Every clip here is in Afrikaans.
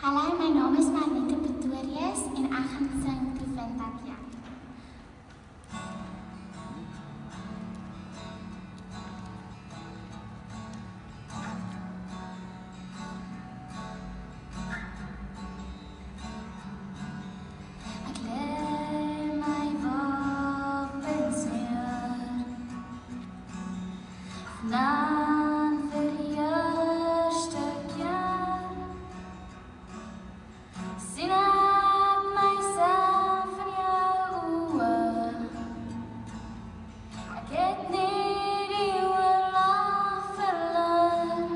Hallo, mijn naam is Marnita Pretorius en ek gaan sing Toe vind ek jou. Ek lê my wapens neer, vanaand vir die eerste keer sien ek myself in jou oë. Ek het nie die oorlog verloor.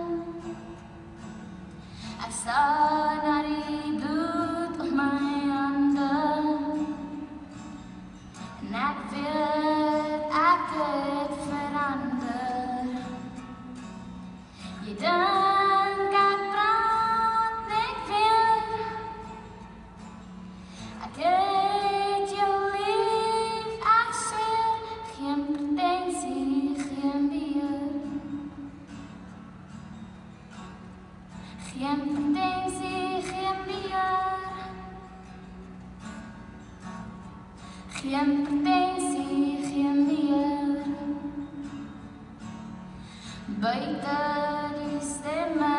Ek staan na die bloed op my hande en ek weet ek het verander. Jy dink ek praat net weer. Ek het jou lief, ek zweer, geen pretensie, geen beheer. Geen pretensie, geen beheer. Geen pretensie, geen beheer. Buiten die stemme